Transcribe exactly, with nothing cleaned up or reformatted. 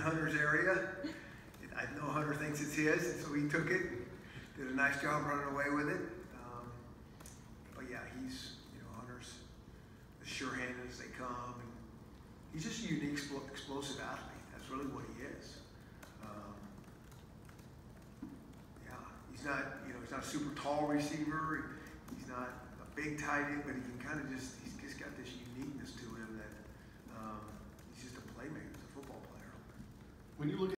Hunter's area. I know Hunter thinks it's his, and so he took it. Did a nice job running away with it. Um, but yeah, he's, you know, Hunter's as sure-handed as they come. And he's just a unique, explosive athlete. That's really what he is. Um, yeah, he's not, you know, he's not a super tall receiver. He's not a big tight end, but he can kind of just, he's just got this uniqueness to him that um, he's just a playmaker. He's a football player. When you look at